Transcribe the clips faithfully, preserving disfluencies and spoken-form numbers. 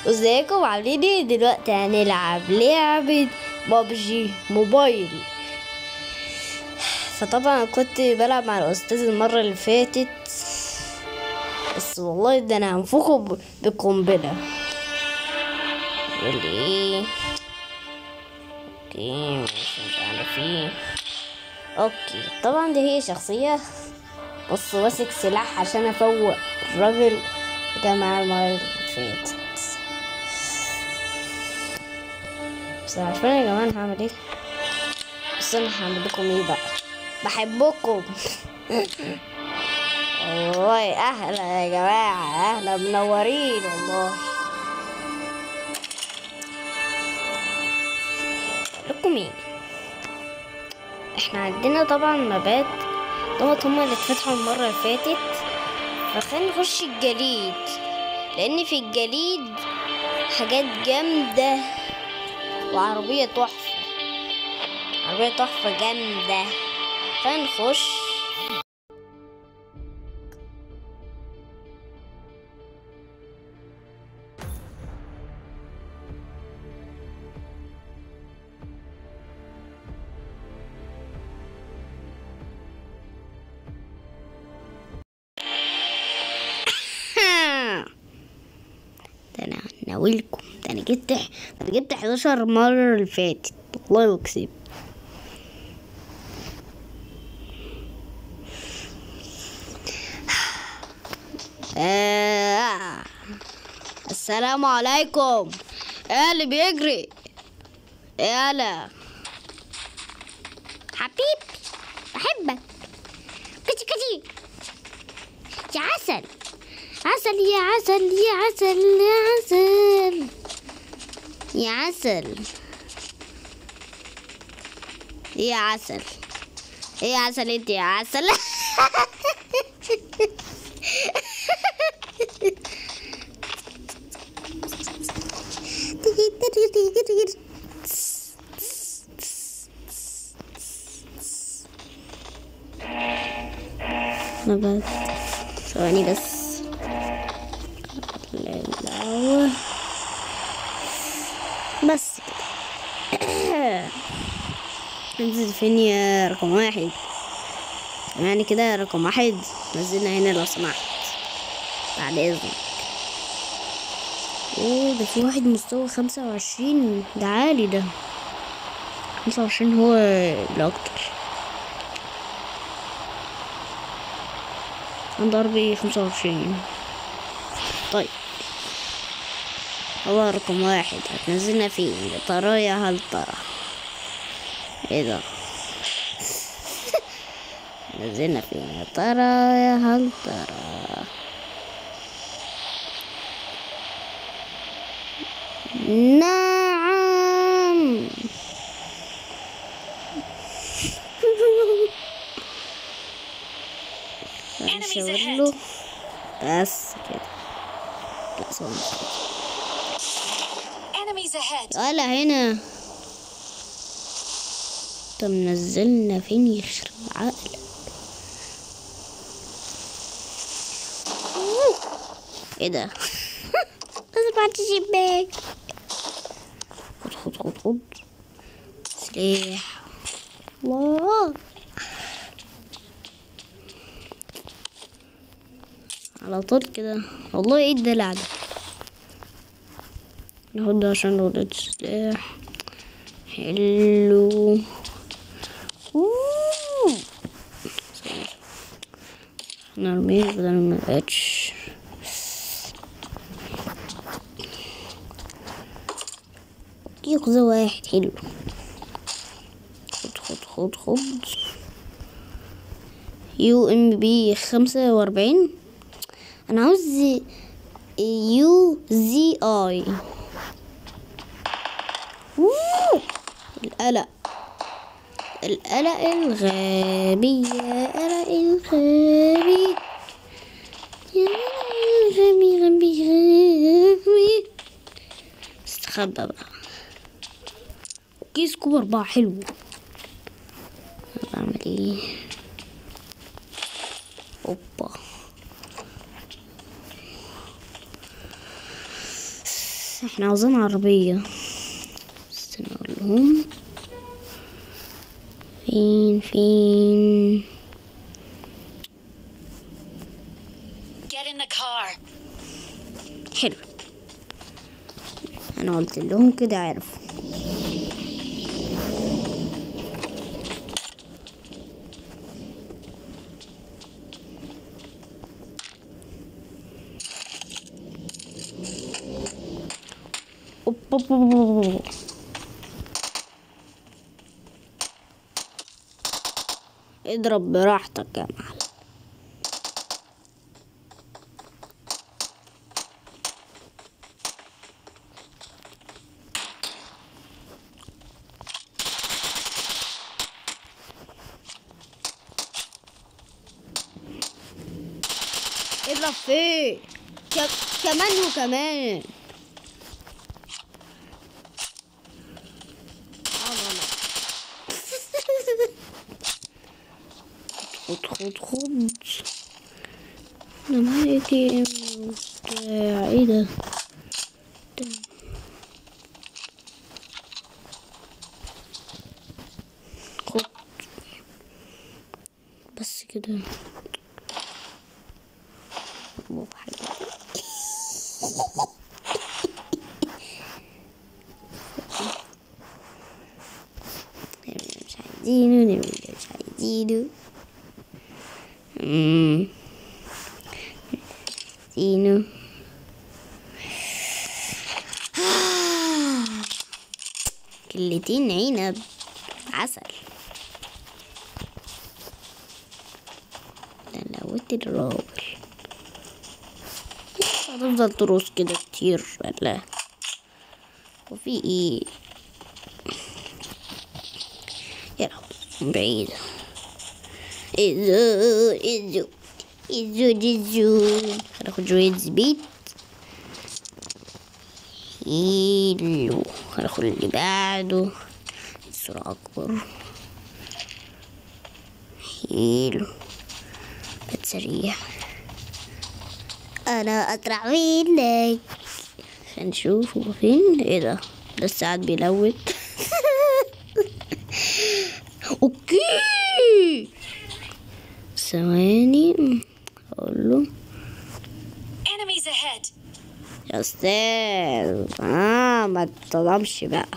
ازيكم عاملين ايه؟ دلوقتي هنلعب لعبة بابجي موبايل. فطبعا كنت بلعب مع الاستاذ المرة اللي فاتت، بس والله ده انا هنفخه ب- بقنبلة. يقول لي ايه؟ اوكي مش مش عارف ايه. اوكي طبعا دي هي شخصية. بص ماسك سلاح عشان افوق الراجل اللي كان معاه المرة اللي فاتت. بس عارفين يا جماعة أنا هعمل ايه؟ بس انا هعمل لكم ايه بقى؟ بحبكم. والله اهلا يا جماعة، اهلا منورين والله. لكم ايه؟ احنا عندنا طبعا مبات دوت هما اللي اتفتحوا المرة اللي فاتت، فخلينا نخش الجليد لان في الجليد حاجات جامدة وعربية تحفة، عربية تحفة جامدة. فنخش. ده انا ناويلكم، ده انا جبت ده انا جبت حداشر مرة اللي فاتت والله وكسب. آه. السلام عليكم. ايه اللي بيجري؟ يالا حبيب بحبك كتي كتي يا عسل، عسل يا عسل يا عسل يا عسل يا عسل يا عسل يا عسل انت يا عسل. نبات ثواني بس. الأول. بس كده. ننزل فين يا رقم واحد؟ يعني كده رقم واحد نزلنا هنا لو سمحت بعد اذنك. اوه ده في واحد مستوى خمسة وعشرين، ده عالي، ده خمسة وعشرين هو الاكتر. عند ضربي خمسة وعشرين. طيب هو رقم واحد هتنزلنا فين يا ترى يا هل ترى؟ ايه ده؟ نزلنا فين يا ترى يا هل ترى؟ نعم. له بس كده. لا صوت ولا هنا. طب نزلنا فين يخرب عقلك؟ ايه ده؟ سمعت شباك. خد خد خد خد سلاح. الله على طول كده والله. ايه الدلع ده؟ ناخد ده عشان لو لقيت سلاح حلو. اوه نرميه بدل ما لقيتش. ياخذ واحد حلو. خد خد خد خد يو ام بي خمسة واربعين. انا عاوز يو زي اي. القلق القلق الغبي يا قلق الغبي يا غبي غبي غبي. استخبى بقى. كيس كوب أربعة حلو. بعمل ايه؟ اوبا احنا عاوزين عربية، استنى اقول لهم فين فين. Get in the car. حلو، انا قلت لهم كده عرفوا. أوب أوب أوب أوب. اضرب براحتك يا معلم. اضرب فيه ك... كمان وكمان. خد خد خد. انا معايا كام بتاع ايه ده؟ خد بس كده. مو حاجة. مش عايزينه مش عايزينه. امم عايزينه. كلتين عنب عسل. لوت الراجل هتفضل تروس كده كتير ولا وفي ايه؟ يلا بعيد. ازو ازو ازو ازو هناخد شوية زبيت. حلو، هناخد اللي بعده بسرعة أكبر. حلو، بتسريع. أنا أسرع منك. هنشوف هو فين. ايه ده؟ ده الساعات بيلوت. اوكي ثواني اقول له Enemies ahead. يا استاذ. اه ما تطلبش بقى.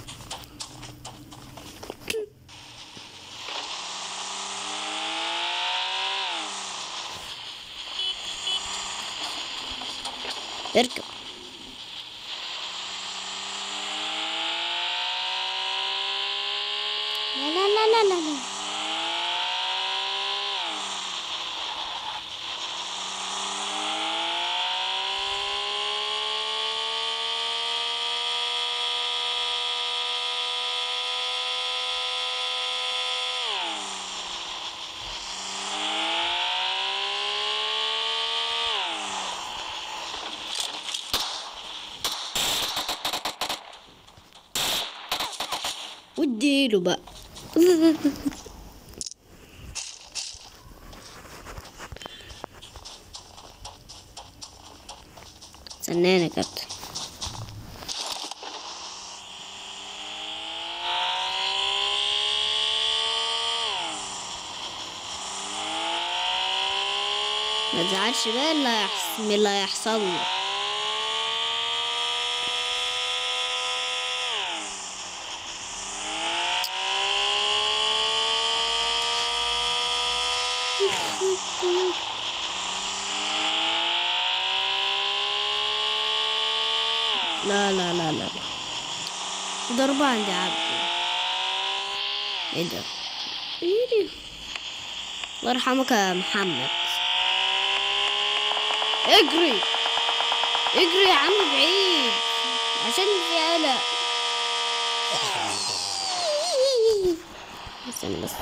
اركب. لا لا لا لا لا لا. واديله بقى. استناني يا كابتن. ما تزعلش بقى اللي هيحصل من اللي هيحصل له. لا لا لا لا ضربة عندي عبد. ايه ده؟ ايه الله يرحمك يا محمد. اجري اجري يا عم بعيد عشان في قلق. استنى بس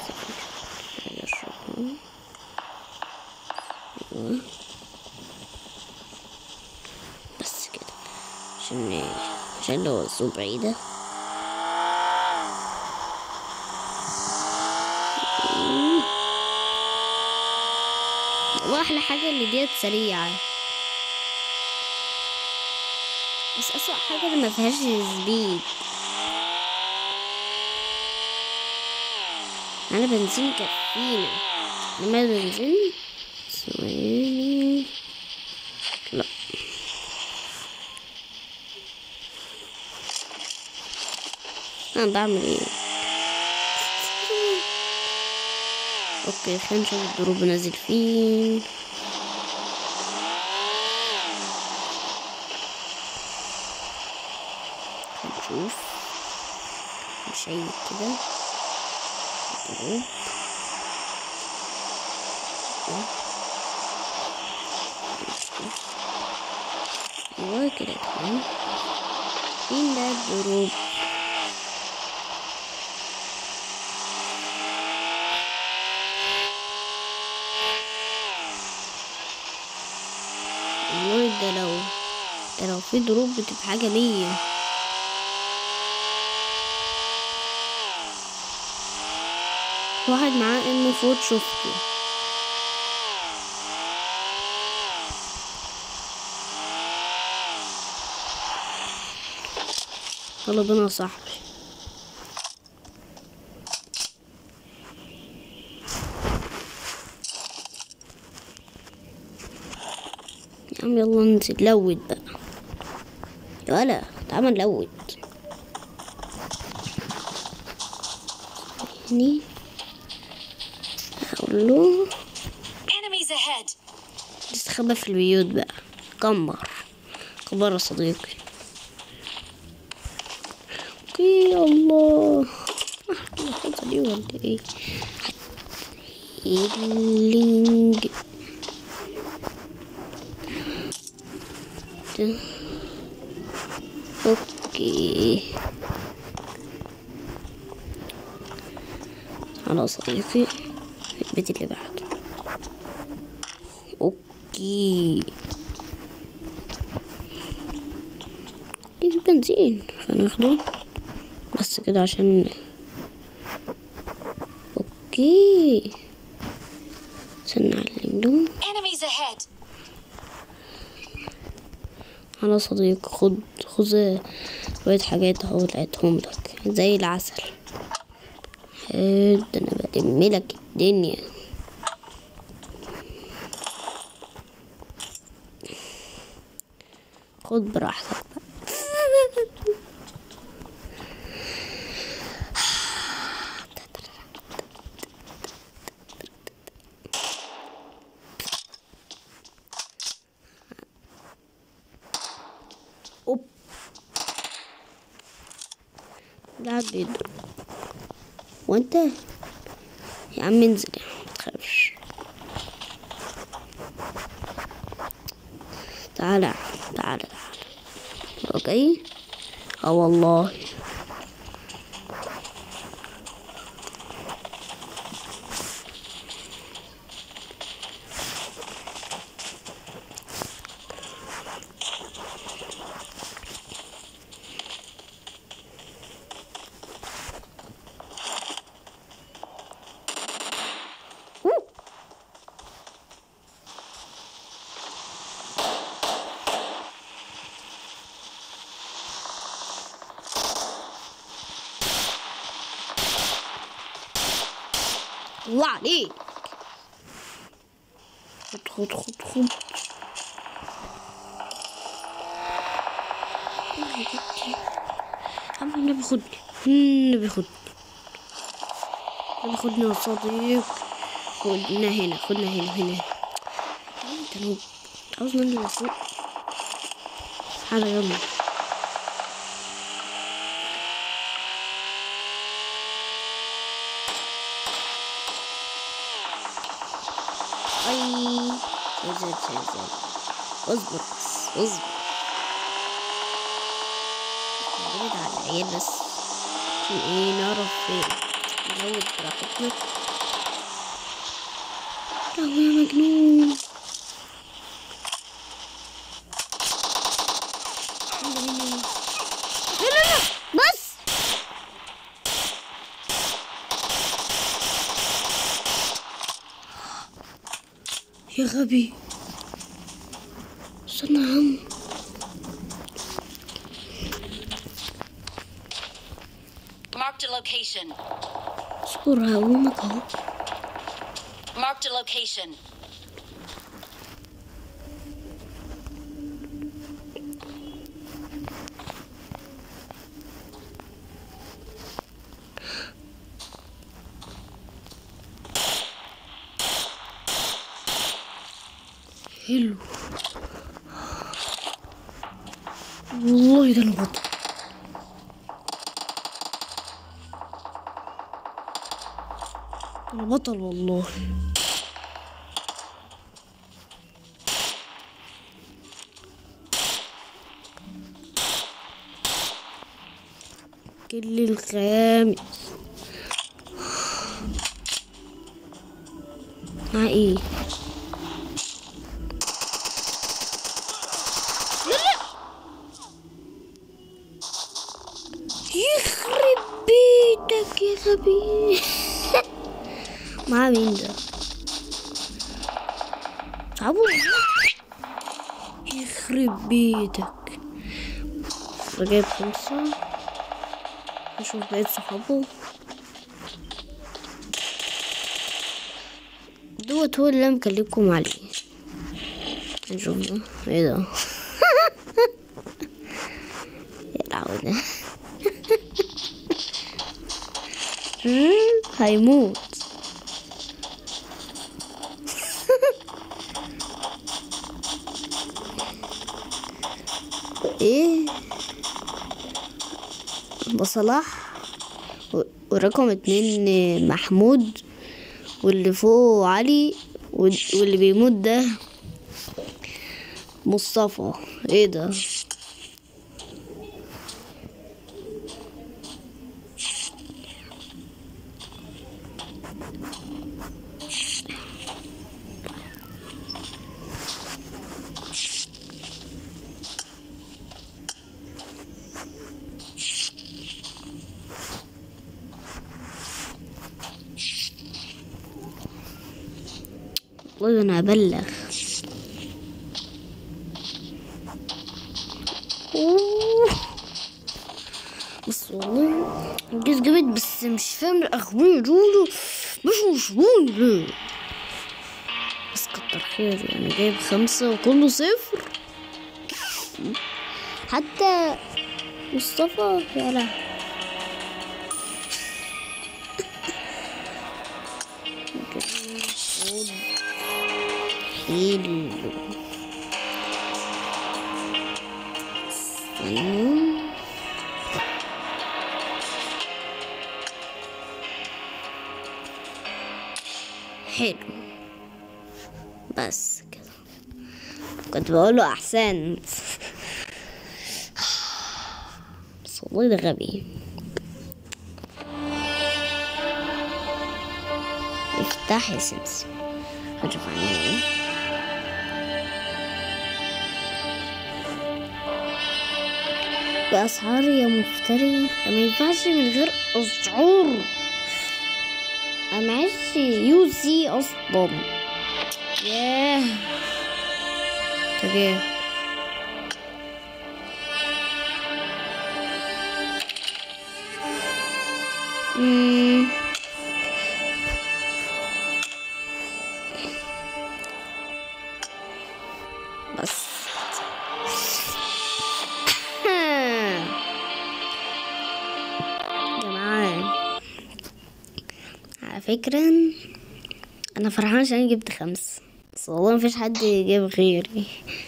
بس كده عشان عشان لو الصوت بعيدة. واحلى حاجة اللي ديت سريعة. بس أسوأ حاجة اللي ما فيهاش سبيد. أنا بنزين كفينا، لما بنزين ثواني. لا أنا بعمل إيه؟ أوكي خلينا نشوف الدروب نازل فين. نشوف نشيك كده الدروب. ايوه كده تمام. فين ده الدروب؟ والله ده لو ده لو في دروب بتبقى حاجة مية. واحد معاه انه فوت شفته. يلا بينا يا صاحبي. يا عم يلا ننزل لود بقى. يلا تعال نلود. هني اقول له Enemies ahead. نستخبى في البيوت بقى. كمر كبر يا صديقي. اوكي الله الخطة دي ولا ايه؟ هيلينج اوكي. على صديقي البيت اللي بعده. اوكي في بنزين فناخده بس كده عشان اوكي سنعلم له. Enemies ahead. على صديق خد خذ شوية حاجات اهو لقيتهم لك زي العسل. حلو ده انا بدملك الدنيا. خد براحتك بقى. اوب قاعد بيضرب وانت يا عم انزل يا عم متخافش. تعالى تعالى تعالى اوكي. اه والله الله عليك. خد خد خد خد عم النبي خدني النبي خدني النبي خدني يا صديق. خدنا هنا خدنا هنا هنا. انت نوب عاوز ننزل فوق. تعالى يلا. اي انزل انزل اصبر بس اصبر. نبعد على العيال بس عشان ايه نعرف فين نزود براحتنا. لهوي يا مجنون. لا لا لا بس يا غبي. استنى يا عم Marked a location. اصبر هقومك اهو. Marked a location. حلو والله ده انا بطل. انا بطل والله. كل الخامس مع ايه؟ يخرب بيتك يا غبي. مع مين ده؟ صعبوا. يخرب بيتك. جايب خمسة. نشوف بقيت صحابه. دوت هو اللي انا مكلمكم عليه. نشوف ده ايه ده. يلعب ده. هيموت. ايه بصلاح ورقم اتنين محمود واللي فوق علي واللي بيموت ده مصطفى. ايه ده؟ والله انا ابلغ. بس والله جيت جبت بس مش فاهم الاخبار دول مش مشهور ليه. بس كتر خير يعني جايب خمسة وكله صفر. حتى مصطفى يا لا. حلو. حلو بس كده. كنت بقوله احسن بس والله ده غبي. افتح يا سمسم. هشوف عنه ايه. بأسعار يا مفتري. ده ما ينفعش من غير أسعار. أنا معيش يو سي أصلا. ياه تجاه. مم. بس فكرة انا فرحان عشان جبت خمس. بس والله مفيش حد جاب غيري.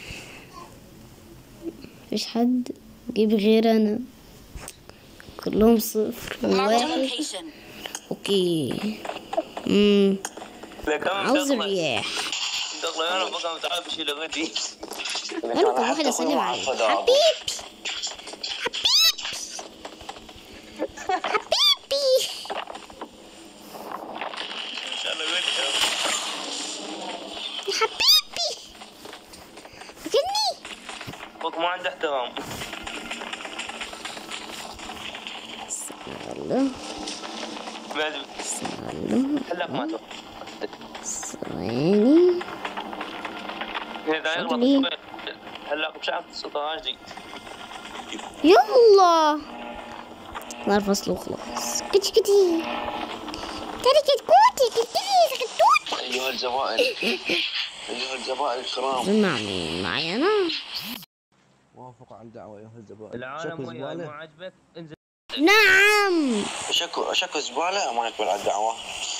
مفيش حد جيب غير انا. كلهم صفر وواحد. اوكي. امم عاوز الرياح. انا بقى متعب شيء لغتي. انا كل واحد اسلم عليه. حبيبي حبيبي يا حبيبي فكرني. بك ما عنده احترام. يلا بعد يلا هلاك ما تو ثواني. اذا يغلط هلاك مش عارف الصوت دي. يلا الله الفصل وخلاص. كتش كتي ترى كتكوتي كتي كتكوت. أيها الزوائل أيها الزوائل الكرام. مع مين؟ معي أنا. وافق عن دعوة أيها الزوائل. العالم وياي مو عاجبك انزل. نعم. شكو شكو زبالة ما يقبل على الدعوة.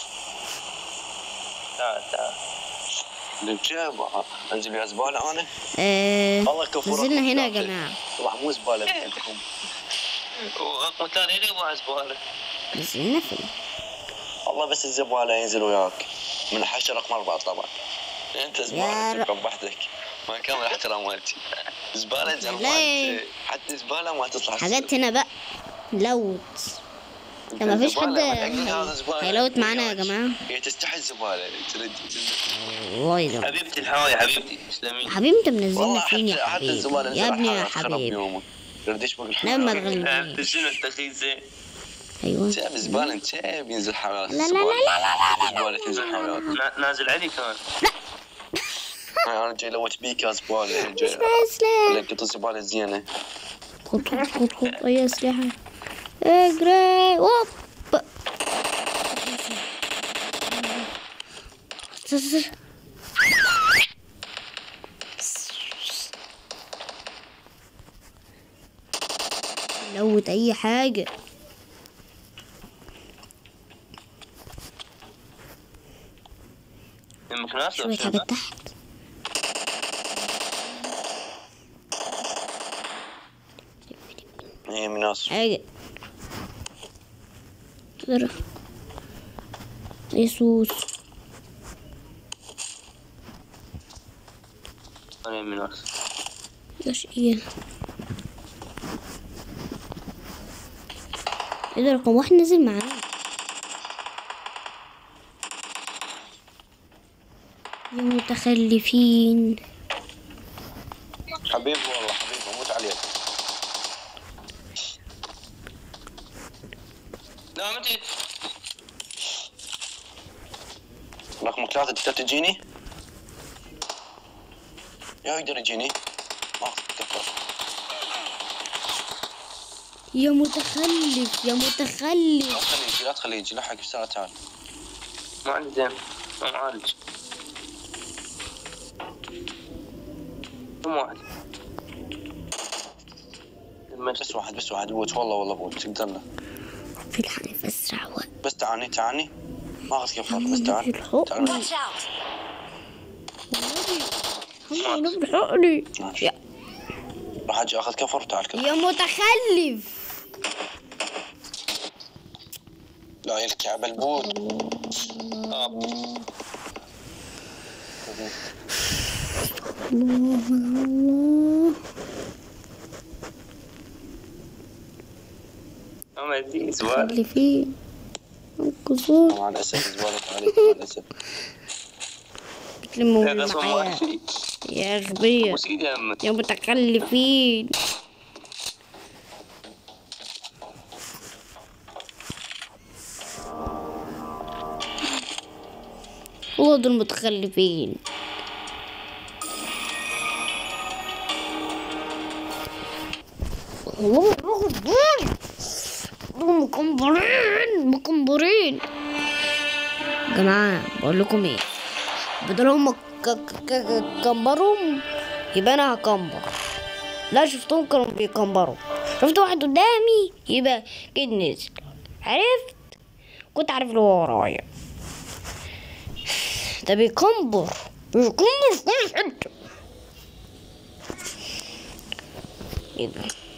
تعال تعال. ليش انزل يا زبالة أنا؟ ايه الله كفورك. نزلنا هنا يا جماعة. طبعا مو زبالة مثلكم. ومكان هنا مو زبالة. نزلنا فين؟ الله بس الزبالة ينزل وياك من حشرة رقم أربعة طبعا. أنت يا زبالة ر- قبحتك ما كامل احترام مالتي. زبالة زين ليه؟ حتى زبالة ما تصلح. حاجات هنا بقى لوت. طب ما فيش حد هيلوت معانا يا جماعة؟ هي تستحي الزبالة ترد. والله يا حبيبتي الهواية حبيبتي تسلمين. حبيبي انت منزلنا والله فين يا حتى حتى حبيبي؟ الزبالة يا ابني يا خرب حبيبي يومك. رديش بقى لا ما الحمام. انت تغلبنيش. شنو التخيسة؟ ايوه سيب الزبالة انت سيب ينزل حوالات. لا لا لا لا الزبالة تنزل حوالات. نا- نازل علي كمان. انا جاي لوت بيك يا زبالة. جاي اسلحة. لقيت الزبالة زينة. خد خد خد خد اي اسلحة. اجري اوب. لوت اي حاجة. يمك ناس شوية حاجات تحت. هي من ناس. حاجة ترى يسوس. انا من ناس. ايش ايه ايه ده؟ رقم واحد نزل معانا. يا متخلفين. حبيبي والله حبيبي اموت عليك. لا متى رقم ثلاثة تقدر تجيني؟ يا يقدر يجيني؟ ما تكفر. يا متخلف يا لا متخلف. تخليه يجي لا تخليه يجي لحق بسرعة تعال. ما عندي دم ما معالج. كم واحد؟ بس واحد بس واحد بوت والله والله بوت تقدرنا. في الحنف اسرع وقت. بس تعاني تعاني ما اخذ كفر بس تعال تعال. Watch out! انا بلحقني. ماشي. يا راح اجي اخذ كفر وتعال كذا. يا متخلف. لا يلكعب البوت. الله الله. ما ادري سؤال. متخلفين انقذون. مع الاسف زبالة عليك مع الاسف. بتلموا يا قسم معايا ما شيء. يا غبية وش ايدي امك؟ يا متخلفين. والله دول متخلفين. والله مقبرين مقبرين مقبرين. يا جماعة بقول لكم ايه، بدل هم كمبرهم يبقى انا هكمبر. لا شفتهم كانوا بيكمبروا. شفت واحد قدامي يبقى كده نزل. عرفت كنت عارف اللي هو ورايا. ده بيكمبر بيكمبر في كل حتة. ايه ده؟